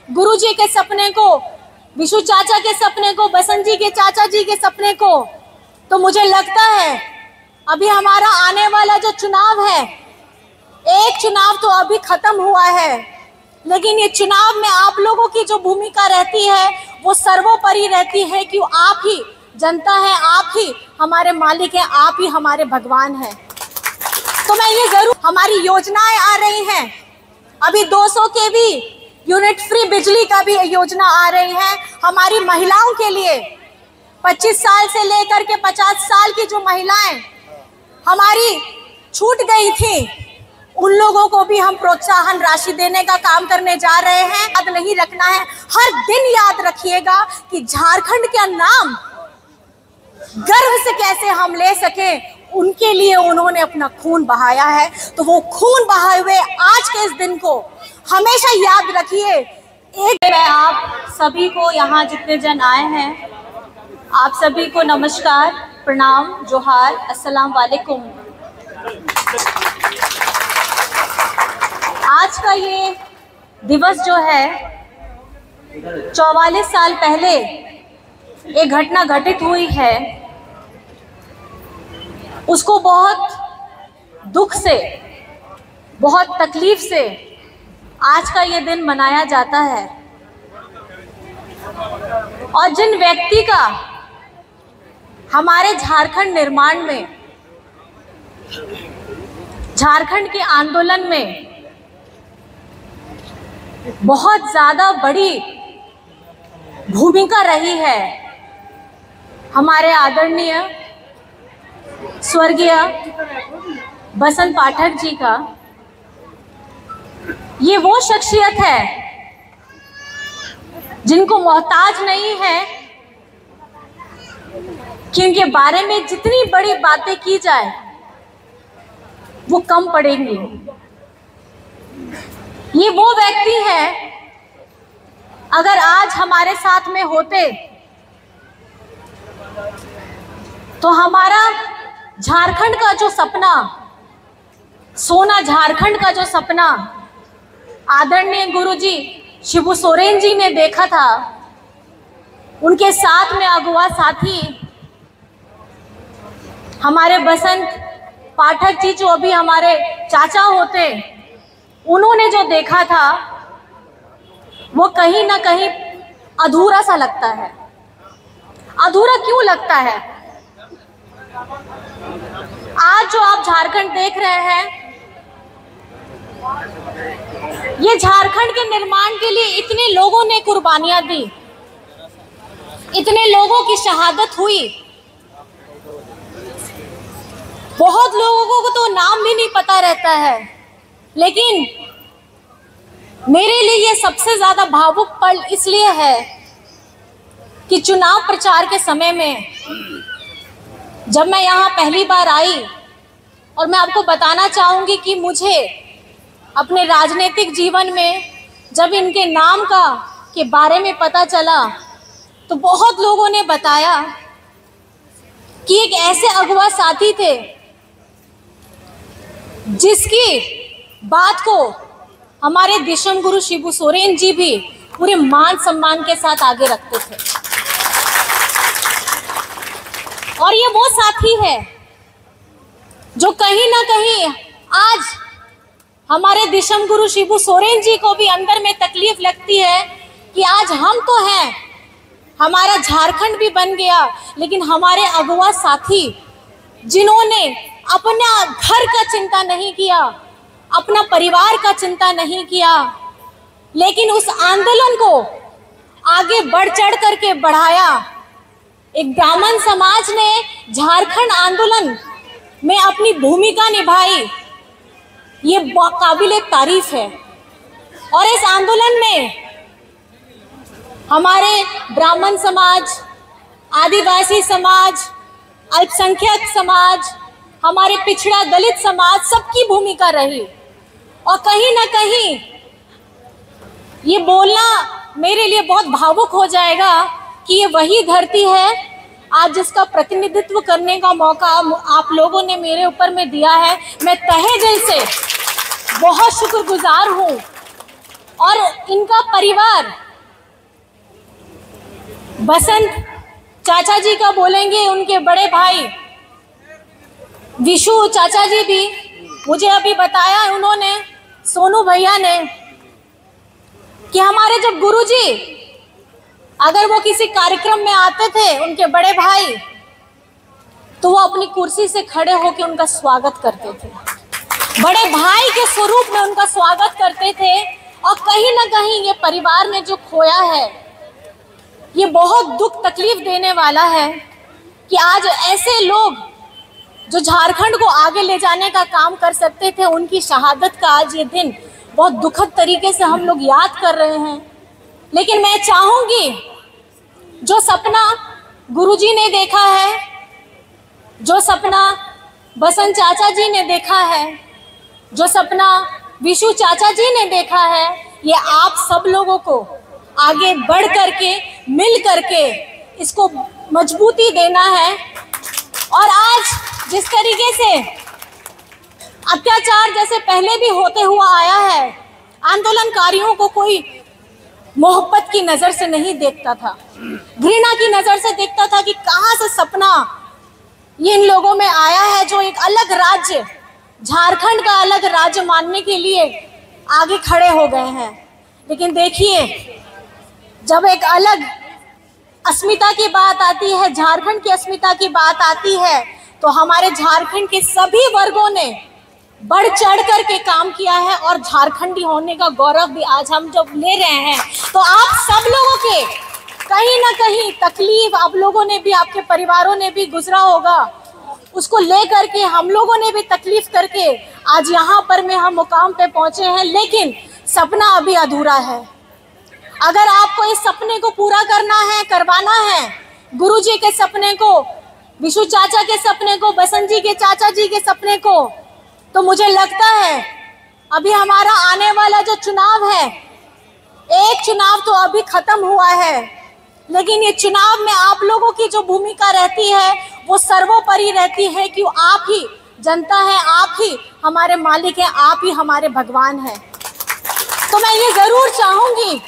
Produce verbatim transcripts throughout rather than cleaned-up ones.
गुरुजी के सपने को, विशु चाचा के सपने को, बसंत जी के चाचा जी के सपने को, तो मुझे लगता है अभी हमारा आने वाला जो चुनाव है, एक चुनाव तो अभी खत्म हुआ है, लेकिन ये चुनाव में आप लोगों की जो भूमिका रहती है वो सर्वोपरि रहती है कि आप ही जनता है, आप ही हमारे मालिक हैं, आप ही हमारे भगवान हैं। तो मैं ये जरूर, हमारी योजनाएं आ रही हैं, अभी दो सौ के भी यूनिट फ्री बिजली का भी योजना आ रही है हमारी महिलाओं के लिए। पच्चीस साल से लेकर के पचास साल की जो महिलाएं हमारी छूट गई थी, उन लोगों को भी हम प्रोत्साहन राशि देने का काम करने जा रहे हैं। याद नहीं रखना है, हर दिन याद रखिएगा कि झारखंड का नाम गर्व से कैसे हम ले सके, उनके लिए उन्होंने अपना खून बहाया है। तो वो खून बहाए हुए आज के इस दिन को हमेशा याद रखिए। एक मैं आप सभी को, यहाँ जितने जन आए हैं, आप सभी को नमस्कार, प्रणाम, जोहार, अस्सलाम वालेकुम। आज का ये दिवस जो है, चौवालीस साल पहले एक घटना घटित हुई है, उसको बहुत दुख से, बहुत तकलीफ से आज का ये दिन मनाया जाता है। और जिन व्यक्ति का हमारे झारखंड निर्माण में, झारखंड के आंदोलन में बहुत ज़्यादा बड़ी भूमिका रही है, हमारे आदरणीय स्वर्गीय बसंत पाठक जी का, ये वो शख्सियत है जिनको मोहताज नहीं है कि उनके बारे में जितनी बड़ी बातें की जाए वो कम पड़ेंगी। ये वो व्यक्ति है, अगर आज हमारे साथ में होते तो हमारा झारखंड का जो सपना, सोना झारखंड का जो सपना आदरणीय गुरुजी शिबू सोरेन जी ने देखा था, उनके साथ में अगुवा साथी हमारे बसंत पाठक जी, जो अभी हमारे चाचा होते, उन्होंने जो देखा था वो कहीं ना कहीं अधूरा सा लगता है। अधूरा क्यों लगता है? आज जो आप झारखंड देख रहे हैं, ये झारखंड के निर्माण के लिए इतने लोगों ने कुर्बानियां दी, इतने लोगों की शहादत हुई, बहुत लोगों को तो नाम भी नहीं पता रहता है, लेकिन मेरे लिए ये सबसे ज्यादा भावुक पल इसलिए है कि चुनाव प्रचार के समय में जब मैं यहाँ पहली बार आई, और मैं आपको बताना चाहूँगी कि मुझे अपने राजनीतिक जीवन में जब इनके नाम का के बारे में पता चला तो बहुत लोगों ने बताया कि एक ऐसे अगुवा साथी थे जिसकी बात को हमारे दिशम गुरु शिबू सोरेन जी भी पूरे मान सम्मान के साथ आगे रखते थे। और ये वो साथी है जो कहीं ना कहीं आज हमारे दिशम गुरु शिबू सोरेन जी को भी अंदर में तकलीफ लगती है कि आज हम तो हैं, हमारा झारखंड भी बन गया, लेकिन हमारे अगुवा साथी जिन्होंने अपना घर का चिंता नहीं किया, अपना परिवार का चिंता नहीं किया, लेकिन उस आंदोलन को आगे बढ़ चढ़ करके बढ़ाया। एक ब्राह्मण समाज ने झारखंड आंदोलन में अपनी भूमिका निभाई, ये काबिले तारीफ है। और इस आंदोलन में हमारे ब्राह्मण समाज, आदिवासी समाज, अल्पसंख्यक समाज, हमारे पिछड़ा दलित समाज, सबकी भूमिका रही। और कहीं ना कहीं ये बोलना मेरे लिए बहुत भावुक हो जाएगा कि ये वही धरती है आज जिसका प्रतिनिधित्व करने का मौका आप लोगों ने मेरे ऊपर में दिया है। मैं तहे दिल से बहुत शुक्रगुजार हूँ और इनका परिवार, बसंत चाचा जी का बोलेंगे, उनके बड़े भाई विशु चाचा जी भी, मुझे अभी बताया उन्होंने, सोनू भैया ने, कि हमारे जब गुरुजी अगर वो किसी कार्यक्रम में आते थे, उनके बड़े भाई, तो वो अपनी कुर्सी से खड़े होकर उनका स्वागत करते थे, बड़े भाई के स्वरूप में उनका स्वागत करते थे। और कहीं ना कहीं ये परिवार ने जो खोया है, ये बहुत दुख तकलीफ देने वाला है कि आज ऐसे लोग जो झारखंड को आगे ले जाने का काम कर सकते थे, उनकी शहादत का आज ये दिन बहुत दुखद तरीके से हम लोग याद कर रहे हैं। लेकिन मैं चाहूंगी, जो सपना गुरुजी ने देखा है, जो सपना बसंत चाचा जी ने देखा है, जो सपना विशु चाचा जी ने देखा है, ये आप सब लोगों को आगे बढ़ करके, मिल करके इसको मजबूती देना है। और आज जिस तरीके से अत्याचार जैसे पहले भी होते हुआ आया है, आंदोलनकारियों को कोई मोहब्बत की नजर से नहीं देखता था, घृणा की नजर से देखता था कि कहां से सपना ये इन लोगों में आया है जो एक अलग राज्य, झारखंड का अलग राज्य मानने के लिए आगे खड़े हो गए हैं। लेकिन देखिए, जब एक अलग अस्मिता की बात आती है, झारखंड की अस्मिता की बात आती है, तो हमारे झारखंड के सभी वर्गों ने बढ़ चढ़ कर के काम किया है। और झारखंडी होने का गौरव भी आज हम जब ले रहे हैं, तो आप सब लोगों के कहीं ना कहीं तकलीफ आप लोगों ने भी, आपके परिवारों ने भी गुजरा होगा, उसको ले करके हम लोगों ने भी तकलीफ करके आज यहाँ पर में हम मुकाम पे पहुंचे हैं। लेकिन सपना अभी अधूरा है। अगर आपको इस सपने को पूरा करना है, करवाना है, गुरुजी के सपने को, विशु चाचा के सपने को, बसंत जी के चाचा जी के सपने को, तो मुझे लगता है अभी हमारा आने वाला जो चुनाव है, एक चुनाव तो अभी खत्म हुआ है, लेकिन ये चुनाव में आप लोगों की जो भूमिका रहती है वो सर्वोपरि रहती है कि आप ही जनता है, आप ही हमारे मालिक हैं, आप ही हमारे भगवान हैं। तो मैं ये जरूर चाहूंगी,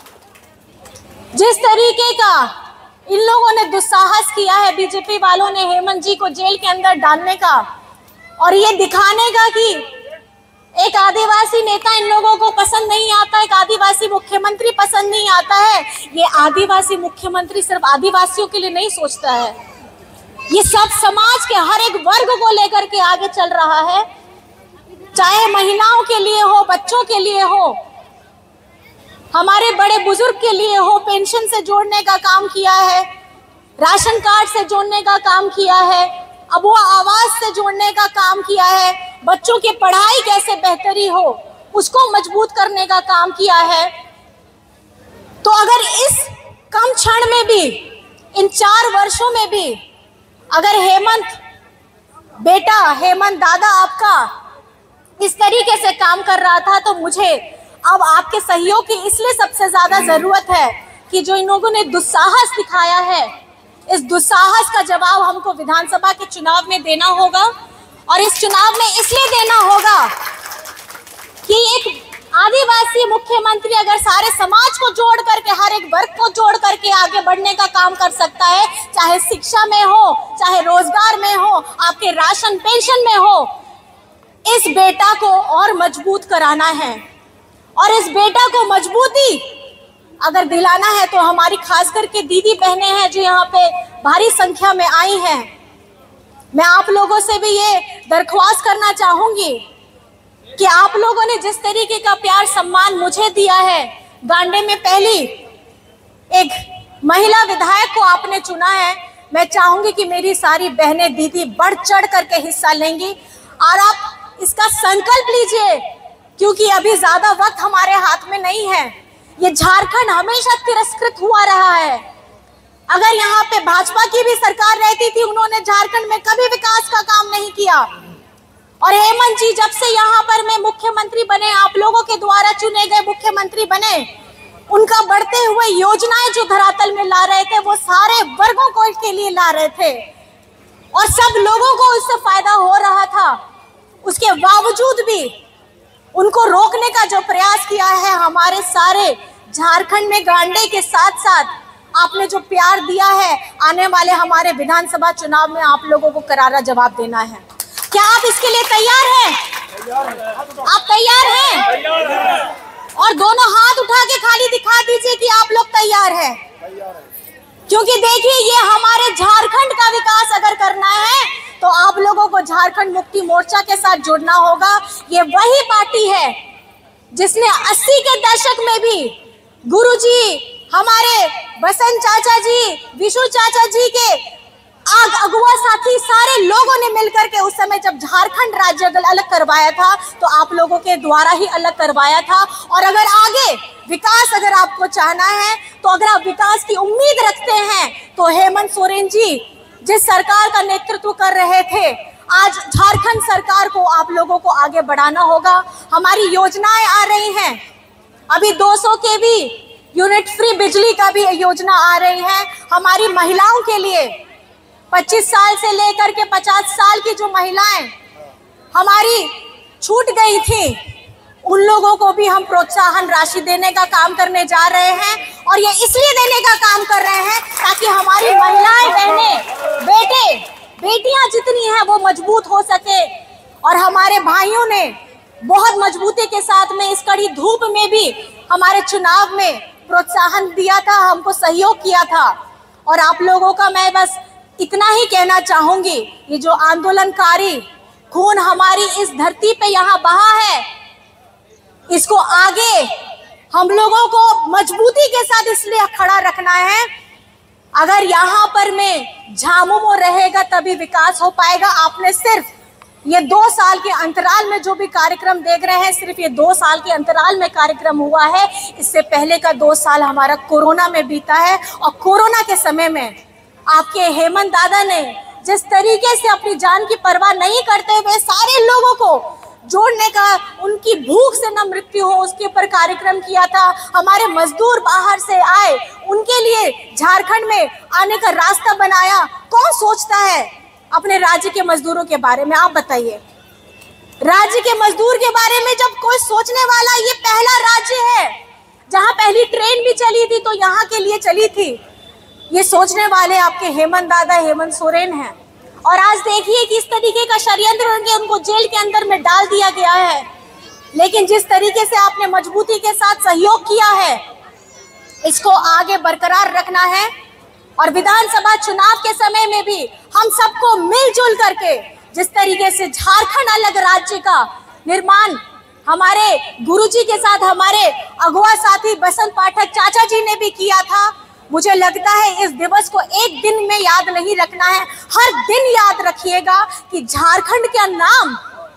जिस तरीके का इन लोगों ने दुस्साहस किया है, बीजेपी वालों ने हेमंत जी को जेल के अंदर डालने का और ये दिखाने का कि एक आदिवासी नेता इन लोगों को पसंद नहीं आता, एक आदिवासी मुख्यमंत्री पसंद नहीं आता है। ये आदिवासी मुख्यमंत्री सिर्फ आदिवासियों के लिए नहीं सोचता है, ये सब समाज के हर एक वर्ग को लेकर के आगे चल रहा है, चाहे महिलाओं के लिए हो, बच्चों के लिए हो, हमारे बड़े बुजुर्ग के लिए हो। पेंशन से जोड़ने का काम किया है, राशन कार्ड से जोड़ने का काम किया है, अब वो आवाज से जोड़ने का काम किया है, बच्चों की पढ़ाई कैसे बेहतरी हो उसको मजबूत करने का काम किया है। तो अगर इस कम क्षण में भी, इन चार वर्षों में भी अगर हेमंत बेटा, हेमंत दादा आपका इस तरीके से काम कर रहा था, तो मुझे अब आपके सहयोग की इसलिए सबसे ज्यादा जरूरत है कि जो इन लोगों ने दुस्साहस दिखाया है, इस दुस्साहस का जवाब हमको विधानसभा के चुनाव में देना होगा। और इस चुनाव में इसलिए देना होगा कि एक आदिवासी मुख्यमंत्री अगर सारे समाज को जोड़ करके, हर एक वर्ग को जोड़ करके आगे बढ़ने का काम कर सकता है, चाहे शिक्षा में हो, चाहे रोजगार में हो, आपके राशन पेंशन में हो, इस बेटा को और मजबूत कराना है। और इस बेटा को मजबूती अगर दिलाना है तो हमारी खास करके दीदी बहनें हैं जो यहाँ पे भारी संख्या में आई हैं, मैं आप लोगों से भी ये दरख्वास्त करना चाहूंगी कि आप लोगों ने जिस तरीके का प्यार सम्मान मुझे दिया है, गांडे में पहली एक महिला विधायक को आपने चुना है, मैं चाहूंगी कि मेरी सारी बहनें दीदी बढ़ चढ़ करके हिस्सा लेंगी और आप इसका संकल्प लीजिए, क्योंकि अभी ज्यादा वक्त हमारे हाथ में नहीं है। ये झारखंड हमेशा तिरस्कृत हुआ रहा है। अगर यहाँ पे भाजपा की भी सरकार रहती थी, उन्होंने झारखंड में कभी विकास का काम नहीं किया। और हेमंत जी जब से यहाँ पर में मुख्यमंत्री बने, आप लोगों के द्वारा चुने गए मुख्यमंत्री बने, उनका बढ़ते हुए योजनाएं जो धरातल में ला रहे थे वो सारे वर्गों को के लिए ला रहे थे और सब लोगों को इससे फायदा हो रहा था। उसके बावजूद भी उनको रोकने का जो प्रयास किया है हमारे सारे झारखंड में गांडे के साथ साथ आपने जो प्यार दिया है, आने वाले हमारे विधानसभा चुनाव में आप लोगों को करारा जवाब देना है। क्या आप इसके लिए तैयार हैं? आप तैयार हैं? और दोनों हाथ उठा के खाली दिखा दीजिए कि आप लोग तैयार हैं। क्योंकि देखिए, ये हमारे झारखंड का विकास अगर करना है तो आप लोगों को झारखंड मुक्ति मोर्चा के साथ जुड़ना होगा। ये वही पार्टी है जिसने अस्सी के दशक में भी गुरुजी, हमारे बसंत चाचा जी, विशु चाचा जी के आग अगुआ साथी सारे लोगों ने मिलकर के उस समय जब झारखंड राज्य अलग करवाया था तो आप लोगों के द्वारा ही अलग करवाया था। और अगर आगे विकास अगर आपको चाहना है, तो अगर आप विकास की उम्मीद रखते हैं, तो हेमंत सोरेन जी जिस सरकार का नेतृत्व कर रहे थे, आज झारखंड सरकार को आप लोगों को आगे बढ़ाना होगा। हमारी योजनाएं आ रही हैं, अभी दो सौ के वी यूनिट फ्री बिजली का भी योजना आ रही है। हमारी महिलाओं के लिए पच्चीस साल से लेकर के पचास साल की जो महिलाएं हमारी छूट गई थी, उन लोगों को भी हम प्रोत्साहन राशि देने का काम करने जा रहे हैं। और ये इसलिए देने का काम कर रहे हैं ताकि हमारी महिलाएं, बहनें, बेटे, बेटियां जितनी हैं वो मजबूत हो सके। और हमारे भाइयों ने बहुत मजबूती के साथ में इस कड़ी धूप में भी हमारे चुनाव में प्रोत्साहन दिया था, हमको सहयोग किया था। और आप लोगों का मैं बस इतना ही कहना चाहूंगी, ये जो आंदोलनकारी खून हमारी इस धरती पे यहाँ बहा है, इसको आगे हम लोगों को मजबूती के साथ इसलिए खड़ा रखना है। अगर यहाँ पर में झामुमो रहेगा तभी विकास हो पाएगा। आपने सिर्फ ये दो साल के अंतराल में जो भी कार्यक्रम देख रहे हैं, सिर्फ ये दो साल के अंतराल में कार्यक्रम हुआ है। इससे पहले का दो साल हमारा कोरोना में बीता है। और कोरोना के समय में आपके हेमंत दादा ने जिस तरीके से अपनी जान की परवाह नहीं करते हुए सारे लोगों को जोड़ने का, उनकी भूख से न मृत्यु हो उसके ऊपर कार्यक्रम किया था। हमारे मजदूर बाहर से आए, उनके लिए झारखंड में आने का रास्ता बनाया। कौन सोचता है अपने राज्य के मजदूरों के बारे में? आप बताइए। राज्य के मजदूर के बारे में जब कोई सोचने वाला, ये पहला राज्य है जहां पहली ट्रेन भी चली थी तो यहाँ के लिए चली थी। ये सोचने वाले आपके हेमंत दादा, हेमंत सोरेन हैं। और आज देखिए किस तरीके का षड्यंत्र करके उनको जेल के अंदर में डाल दिया गया है। लेकिन जिस तरीके से आपने मजबूती के साथ सहयोग किया है, इसको आगे बरकरार रखना है। और विधानसभा चुनाव के समय में भी हम सबको मिलजुल करके, जिस तरीके से झारखंड अलग राज्य का निर्माण हमारे गुरुजी के साथ हमारे अगुआ साथी बसंत पाठक चाचा जी ने भी किया था, मुझे लगता है इस दिवस को एक दिन में याद नहीं रखना है, हर दिन याद रखिएगा कि झारखंड का नाम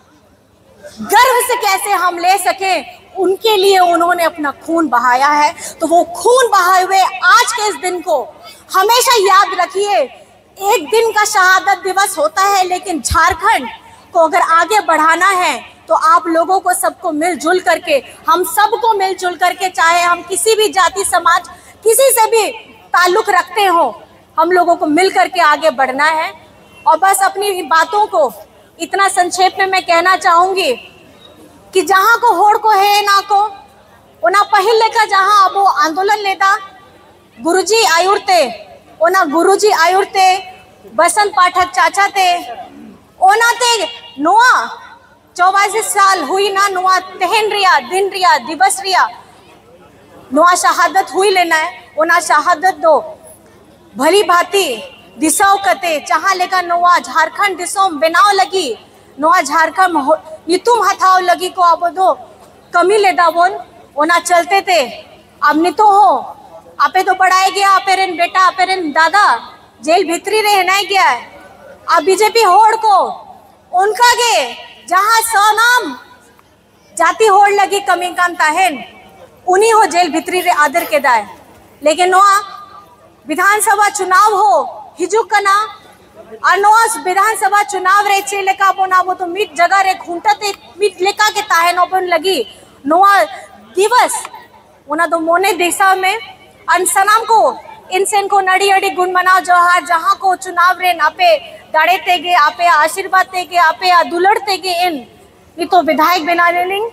गर्व से कैसे हम ले सके। उनके लिए उन्होंने अपना खून बहाया है, तो वो खून बहाए हुए आज के इस दिन को हमेशा याद रखिए। एक दिन का शहादत दिवस होता है, लेकिन झारखंड को अगर आगे बढ़ाना है तो आप लोगों को सबको मिलजुल करके, हम सबको मिलजुल करके, चाहे हम किसी भी जाति समाज किसी से भी ताल्लुक रखते हो, हम लोगों को मिल करके आगे बढ़ना है। और बस अपनी बातों को इतना संक्षेप में मैं कहना चाहूंगी कि जहाँ को होड़ को है ना को ओना पहिल लेकर जहाँ अब वो आंदोलन लेता गुरुजी आयुरते ओना गुरुजी आयुरते बसंत पाठक चाचा ते ओना ते नुआ चौवालीस साल हुई ना नुआ तहन रिया दिन रिया दिवस रिया नुआ शहादत हुई लेना है। ओना शहादत दो भली भांति दिसाओ कते चाह लेकर नुआ झारखंड दिसों बनाव लगी, नुआ झारखंड नितुम हथाव लगी को अब दो कमी ले दावोन ओना चलते थे। अब नहीं तो हो आपे तो बढ़ाए गया, अपेरन बेटा अपेरन दादा जेल भीतरी रहना गया है। अब बीजेपी होड़ को उनका गे जहाँ सनाम जाति होड़ लगी कमी काम ताहेन उन्हीं हो जेल भीतरी रे आदर के दाए। लेकिन नोआ विधानसभा चुनाव हो हिजुक कना और नोआ विधानसभा चुनाव रे चे लेका बोना वो तो मीट जगह रे घूंटते मीट लेका के ताहेन ओपन लगी नोआ दिवस उना तो मोने दिशा में अनसनाम को इनसेन को नड़ी अड़ी गुण मनाओ जोहार जहाँ को चुनाव रे आपे दाड़े तेगे आपे आशीर्वाद तेगे आपे दुलड़ तेगे इन ये तो विधायक बना लेलिंग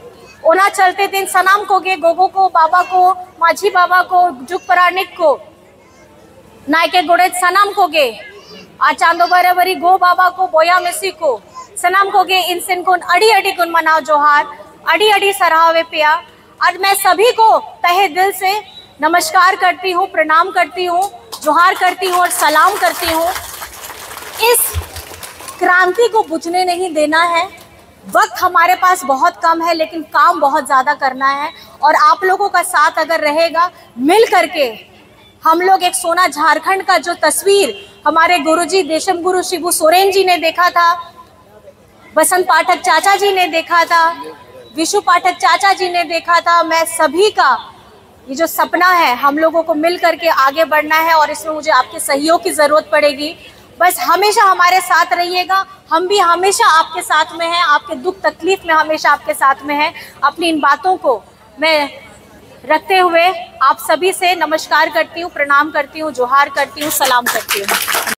ओना चलते दिन सनाम को गे गोगो को बाबा को माझी बाबा को जुग परानिक को नायके गोड़े सनाम को गे आ चांदो बराबरी गो बाबा को बोया मेसी को सनाम को गे इनसिन को अड़ी अड़ी गुन मनाओ जोहार अड़ी अड़ी सराहवे पिया। आज मैं सभी को तहे दिल से नमस्कार करती हूँ, प्रणाम करती हूँ, जोहार करती हूँ और सलाम करती हूँ। इस क्रांति को बुझने नहीं देना है। वक्त हमारे पास बहुत कम है लेकिन काम बहुत ज़्यादा करना है और आप लोगों का साथ अगर रहेगा मिल करके हम लोग एक सोना झारखंड का जो तस्वीर हमारे गुरुजी देशम गुरु शिबू सोरेन जी ने देखा था, बसंत पाठक चाचा जी ने देखा था, विशु पाठक चाचा जी ने देखा था, मैं सभी का ये जो सपना है हम लोगों को मिल करके आगे बढ़ना है और इसमें मुझे आपके सहयोग की ज़रूरत पड़ेगी। बस हमेशा हमारे साथ रहिएगा, हम भी हमेशा आपके साथ में हैं, आपके दुख तकलीफ में हमेशा आपके साथ में हैं। अपनी इन बातों को मैं रखते हुए आप सभी से नमस्कार करती हूँ, प्रणाम करती हूँ, जोहार करती हूँ, सलाम करती हूँ।